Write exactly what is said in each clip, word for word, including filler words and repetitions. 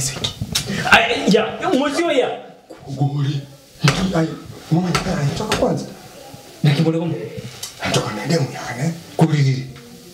Iseki. Ai ya, mwisho ya. Goli. Ai, mama ya choka kwanza. Na kibole komo. Choka na demu yana. Kulili.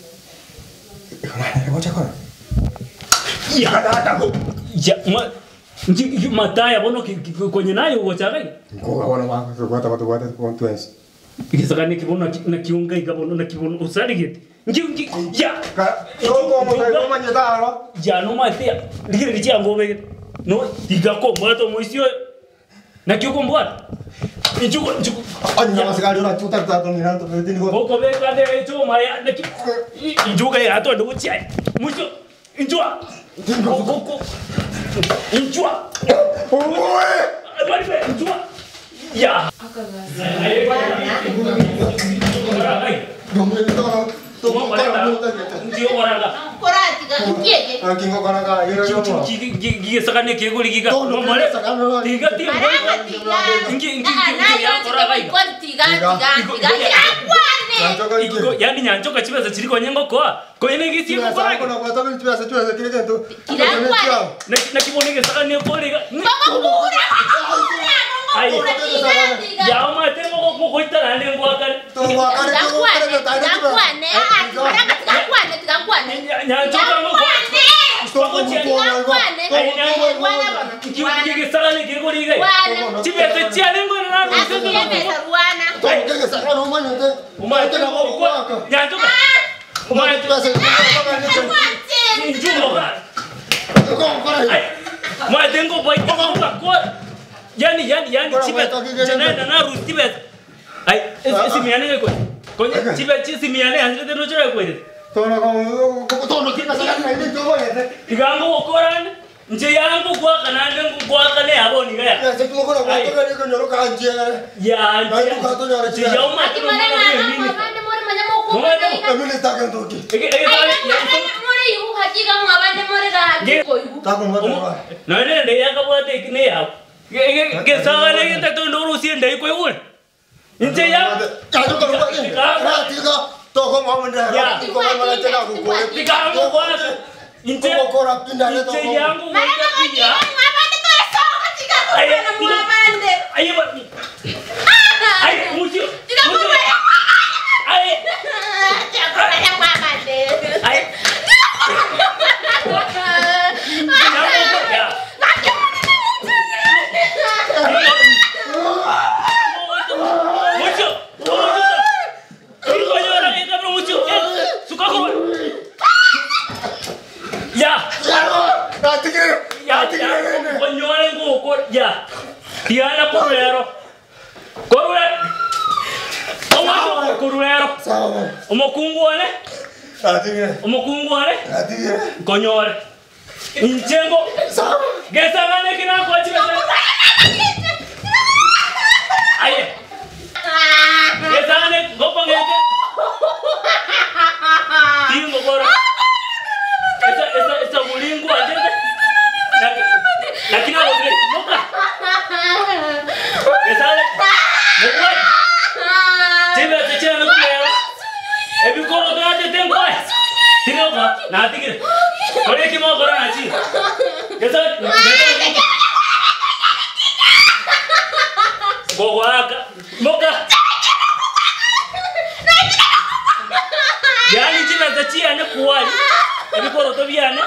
Kana ngoja kona. Ya dada. Ya ma nji mataya bono kwenye nayo uochagai. Ngoga wana wako kwata watu watu kwa twensi. Ikisakani kibono na kiunga ikabono na kibono usadigete. Nji nji ya. Ka yoko mo kai mama nyadalo. Ya no matia. Ligire lichia ngome. No digako mwato mwisho. Na kiuko mbwa. Ijuko ijuko. Anya masikali ora tuta tato ni nanto pedi ni go. Boko be kade echo maya na ki. Ijuka ya to ndo chai. Mwisho. Injua. Boko. Injua. Oye. Bali be injua. Ya. Toma para multa. Ndio waranga. Korati ga kiege. Kingo kana ka yero yo. Gigi sakane ke goli giga. No mole sakano. Tiga tiga. Maranga tiga. Ingi ingi ya koraga. Kon tiga tiga tiga. Yakwane. Iko yani nyanchoka chibeza chiri kwenye ngoko. Kwenye ngisi Kuna koraga. kuna kwa tabu chibeza chibeza kile kento. Na na kibonege sakane koliga. Bangura. Ai. Ya uma tengo ko ko itara ne ngwaka. To wa kare ko kare ta ta. Yakwane. Ah, maranga tiga kwane tiga kwane. Nyanchoka ngoko. Stoko mko na go. Gigi sakane ke goliga. Chibeza chiale ngona na. Asiye meza ruana. To kenge sakano manya te. Uma tena ko nyanchoka. Uma Chibeza chibeza. Injuma. Ko kare. Ma tengo boy ko yani yani yani chibe jana na rusi chibe ai esi miane ko ko chibe chisi miane hanze de rocha ko ide To na ko to no kina sakano ni to boye te. igango koran nje yangu kwa kana ndengu kwa kale abo ni gaya Ya se tu ko na ko to ko nyoro ka nje. ya Ai tu ka to nyoro nje chi. ya uma Ati mara na mabande more manya moko. Emile ta kan to ki. ege ege More yu hakika mabande more ga ko yu. Ta ko ngata. na ne ne ya ka bote kine ya ege ge sagale ge ta to ndo rusi ndai ko ul nje ya Ka to ko ni. Ra ti ko to ko ma manda. Ya. Ko ma mala tena ko ko. igango kwa nje Ko ko ra pinda le to. nje yangu Mara kwa ga pia mabande to so hakika ko na mabande. ayo ayo mucho mucho ayo Chakora mabande. ayo Tiada correro. Correro. Omo correro. Sawa. Omo kungwane. Ati ni. Omo kungwane. Ati ni. Konyore. Inchengo. Sawa. Gesa ngane kina kwa chibesa. Aye. Gesa ngane gopa ngete. Tingo kora. Esa esa esa mulingo ajete. Lakini hapo vile moka. Gesale. Moka. Tiba tichana kulea. Ebi koro to ate tengo. Tinoka na atigire. Kore ki mo kora na chi. Gesale. Gogwaka. Moka. Yani tiba tachia ne kuwali. Ebi koro to biane.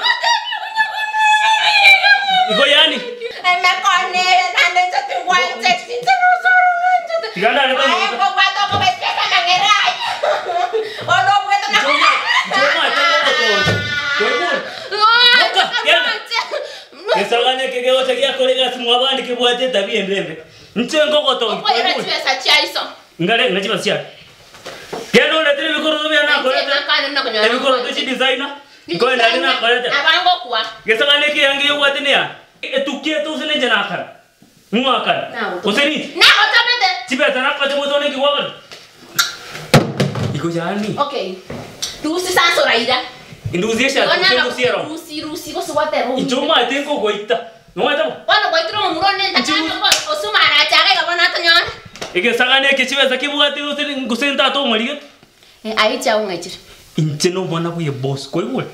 Iko yani. Emekone nande chatu wante sitero soro nande. Tiganda ne Ai ko bato ko bespesa mangerai. Odo bueto na. Joma, joma tango ko. Koibul. Moka, yana. Kesagane ke geo tagia kolega simwabandi ke bwate tabi mbembe. Nchengo ko to. Ko era chesa chaiso. Ngare ngachiba sia. Keno na tele bikoro bya na koleta. E bikoro to chi designer. Ko na na koleta. Abango kwa. Kesagane ke yangi bwate ne ya. Etukie tu sene jana kan. Mua kan. Useni. Na otabete. Tiba tana kwa temo tone ki wawan. Iko jani. Okay. Tu si sanso raida. Induzisha tu siero. Rusi rusi ko suwate ru. Ichoma tengo goita. No mata. Bwana kwa itro murone ndakana ko osuma na chaga ga bwana tanyon. Ike sagane ke chiba sakibwate useni ngusenta to maliga. Eh ai cha ungachira. Incheno mwana buye boss ko iwe.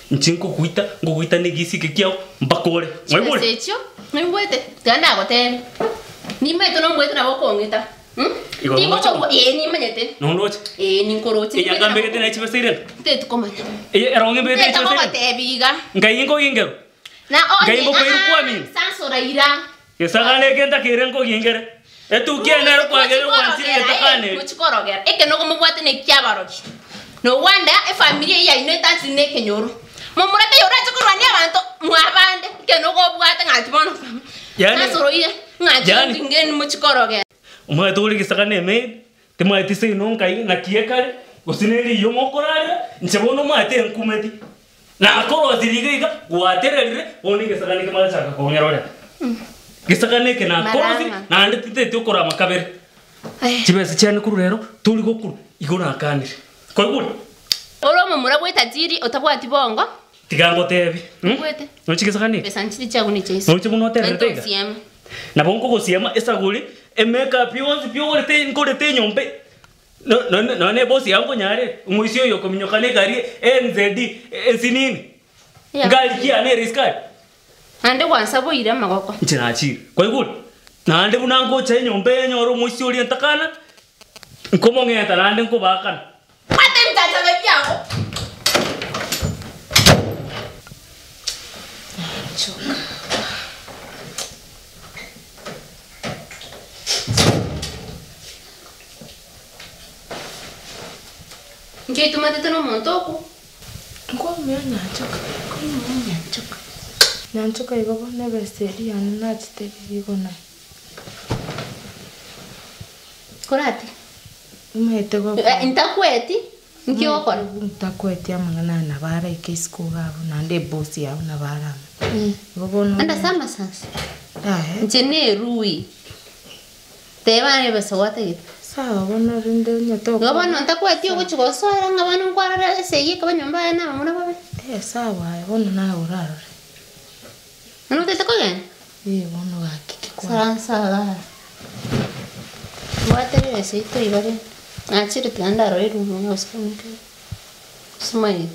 nchinko kuita ngo kuita negisike kiao mbakore mwebule secho mwebwete tanda gote ni meto no mwete na bokongita hm tingo ko eh ni menyete no noche eh ni koroti e yanga mbegete na chibe siren te tukomata e eronge mbegete te chibe siren te biga ngai ingo ingero na o ngai ingo kwairu kwa mimi sanso raira kesagane kenda kirengo ingere etu kiana ro kwa gero wanchire takane muchikorogera eke no kumubwate ne kyabaroki no wanda e familia ya ino tansi ne kenyoro mumureke yora chikorwa ni abantu mwabande ke no gobwate ngati bono yani sanso roire ngati ngeni muchikorogera umwe tuli kisagane me tema tise no ngai na kiekare gosineri yo mokorare nchebono mate nkumeti na akoro zirigiga gwaterere oni kisagane kemala chaka kongerore gisagane ke na korozi na ande tite te okora makabere chibese cyane kuru rero tuli gokuru igona kanire koigura oro mumura gweta jiri otabwati bongo tigango tebi gwete no chigisagane pesa nchiri chagu ni chase no chibuno terere tega na bongo gosiema esaguri emeka pionzi piore te nkore te nyombe no no no ne bosi yango nyare umuisio yo kominyokane gari N Z D ensinini ngali kia ne riskari ande kwanza boire magoko nchinachi kwa iguru na ande bunango cha nyombe nyoro muisio ri ntakana nkomo ngeta na ande nkobakana ate mtata bebyako choka nje tumate no montoko ngo me nyachoka ko mo nyachoka nyachoka igobo nebe seri an na chite bigona korate umete go intakweti ngio kora intakweti amangana na bara ikisiko gabo na nde boss yao na bara igobo no anda sama sasa ah nje ne rui teba ne besawate sawa bono rinde nyato ngo bano ntakweti ugo chigosora ngabano ngwarara seye kabanyomba na mamuna babe eh sawa bono na uraro ano tete kogen eh bono akiki kwa saransa watere seito ibare achire tanda ro iru no skumike sumai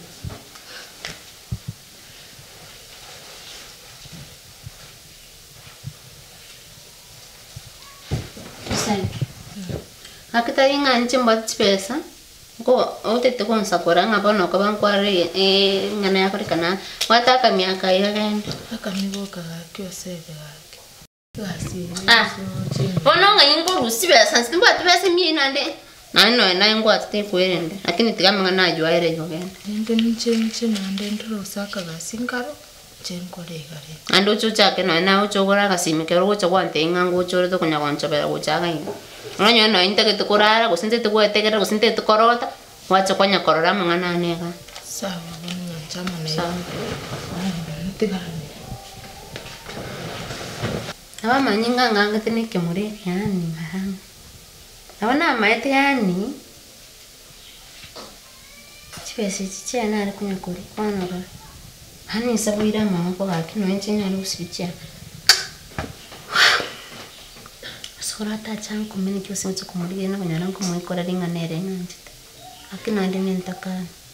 sai akita inga nchimba pesa ngo otete kwa nsakora ngabano kabankware eh ngana yakori kana wataka miaka yagende akamiboka gakyo sebe gake gasi ah bono nga ingo rusibe sansi mba tubese mi nande nano na ingo atete kwerende lakini tigamanga najwa ere yogende nde nche nche nande ndro saka gasingaro chenkore gare ando chucha ke no na uchogora gasimike ro gocha kwante ingango chore to kunya kwancha bera gocha ga ingo onyo no inte ke tukorara gusinte tugoetekera gusinte tukorota wacha kwanya korora mangana nega sawa bono chama ne sawa ntigane aba manyinga nganga tene kemure yani maranga abana maete yani chipese chichena ari kunya kuri kwanora hani sabuira mama ko gaki no enchenya ari usibicha sorata chan kumeni kyo senso kumuri na kunya rango mo ikora ringa nere ngantite akina ndi nentaka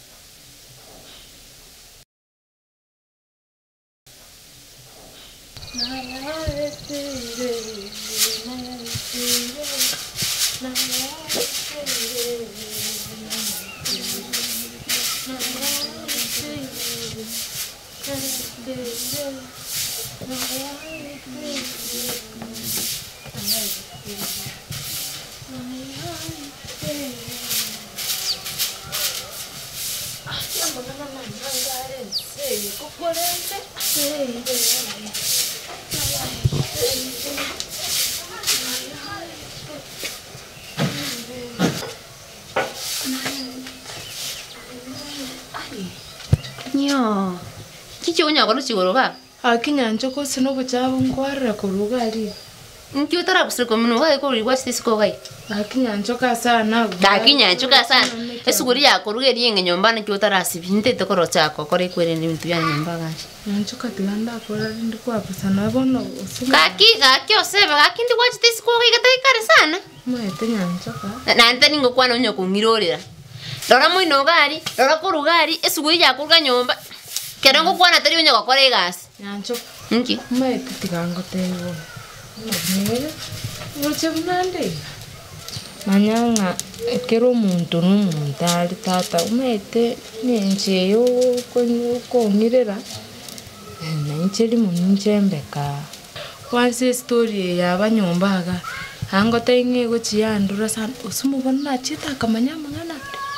Nyo. Chichi unya kono chigoroga. akinya njoko sino buchabo ngwarra kuruga ali Nkyo tara kusiko mino ga ko riwa sisiko gai. akinya njoka sana Akinya njoka sana. Esuguri ya koruga ri nge nyomba na kyo tara sibinte to koro chako kore kwere ni mtu ya nyomba ga. njoka tilanda kora ndi kwa pesa na bono Kaki ga kyo sebe ga kindi kwa sisiko gai ga tai kare sana. mwete njoka Na ante ningo kwa no nyoko ngirorera. Rora moino gari, rora koruga ari esuguri ya koruga nyomba. Kerongo kwana tari unyo gokora igasi. Nyancho. Nki. Mai tigango tewo. Nabnere. Uche mnande. Manyanga kero muntu n'umuntu ari tata umete nenje yo konyo kongirera. Na incheri muninchembeka. Wanse story ya banyombaga. Hango tenge go chiandura san usumu bana chita kamanya mangana.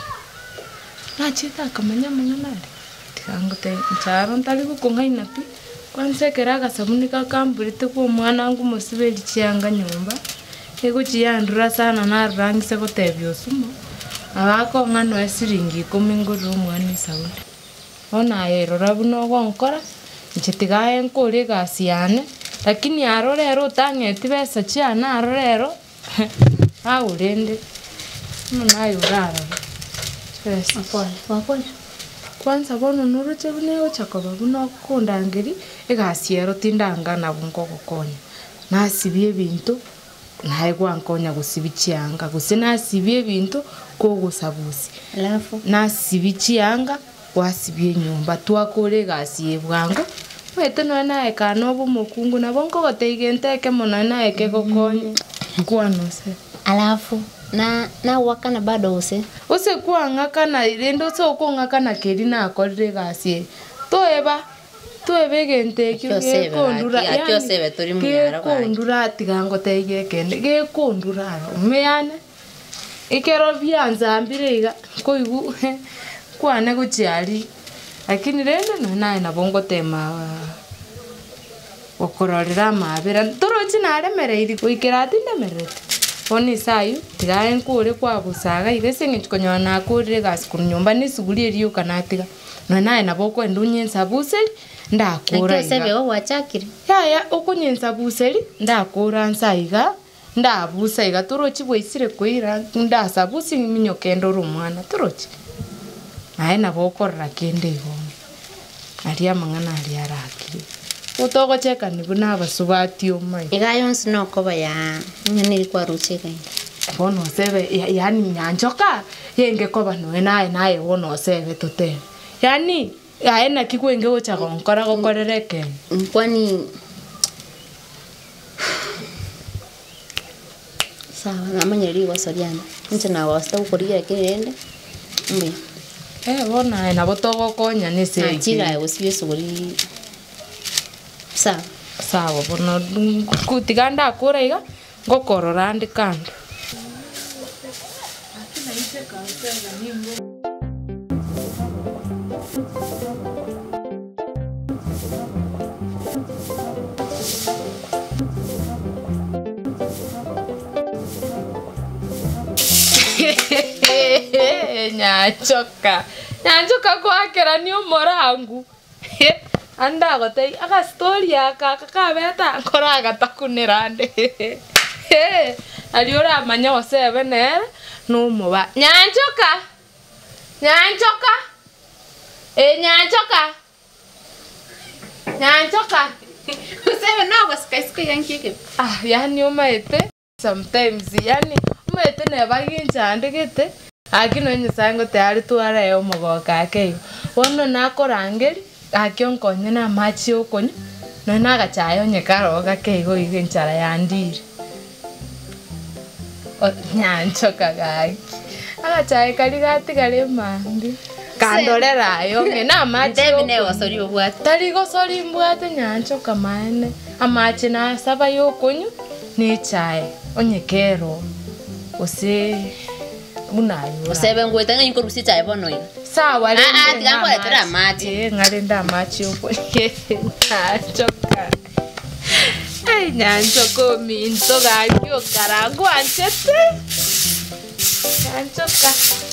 Na chita kamanya mangana. Hango te charon tali ko kongai napi. Kwanse keraga sabunika kamburite ko mwana wangu musibeli chianga nyomba. Ego chiandura sana na rangi se gotebyo sumo. Abako ngano esiringi kominguru mwana saundi. Ona yero rabuno gonkora. Nchitigaye nkore gasiane. Lakini arorero utangeti besa chiana arorero. Ha urende. Muna yurara. Pesa. Apole, apole. Kwanza bono nuruche bunego chakoba buno kundangiri egasiero tindanga na bungo gokonya. Nasibie bintu nae gwankonya gusibichianga gusina sibie bintu ko gusabusi. Alafu Nasibichianga wasibie nyumba twakore gasie bwango. Wete no nae kana obu mukungu na bonko goteigenteke mono nae ke gokonya. Kwano se. alafu na na wakana bado use. Use kuanga kana rendo so kuanga kana keri na akorire gasie. Toeba toebe gente Kyosebe, kondura aki- akyosebe turi mu yara gwanyu. kondura tigango tege kende ge kondura umeyane ikero byanza mbirega koigu kwane guchiari lakini rende no nae na bongo tema okororera mabera torochi naremereiri kuikera tindemerete oni sayu tigaye nkure kwa busaga igese ngikonywa na kurire gas kunyumba ni suguri eriyo kanatiga no nae na boko endunyensa buseri ndakura Sebe wo wachakire. yaya okunyensa buseri ndakura nsaiga ndabusa iga torochi bwisire kuira ndasabusi minyo kendo rumwana torochi nae na bokorra kende igo aria mangana aria arakire utogo cheka ni buna basubati omai Igayonsi no koba ya nyani kwa rucheka. bono sebe ya- yani nyanjoka yenge koba no nae nae wono sebe tote yani aena kikwenge gocha gonkora gokorereke Kwani sawa namanyeri wasoriana. Nche na wasta ukoria kirende. Mbe. eh bona na botogo konya ni se Chiga usibye suguri. Sawa. sawa bono kutiganda akura iga ngokorora ndi kando nyachoka nyachoka kwakera ni umorangu anda gotei aka story aka kakabeta koraga takunirande aliora manya osebe ne no muba nyanchoka nyanchoka e nyanchoka nyanchoka Usebe no wasikaisika yankike. ah yani umaete sometimes yani umaete ne bagincha ndegete akino nyisango tayari tuara yo mogoka ke wono nakorangeri akionkonye na machi okonye no nagachayo nyekaro gake igo igenchara yandire o nyanchoka gai agachaye kali gati gale mandi kandorera yo nge na machi Ndebe ne wasori obwata. tari gosori mbwate nyanchoka maene amachi na saba yokonyu ni chae onyekero ose unayo Usebe ngwetanga nyiko rusita ebono yo. sawa Ah, ah, rende tiga kwa na letera machi. machi. Eh, ngarenda machi uko nyanchoka ai nyanchoko minto gakyo karangu anchete nyanchoka